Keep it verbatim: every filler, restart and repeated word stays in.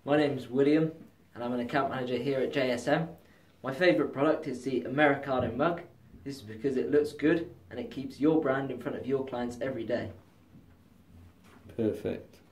My name's William and I'm an account manager here at J S M. My favourite product is the Americano Mug. This is because it looks good and it keeps your brand in front of your clients every day. Perfect.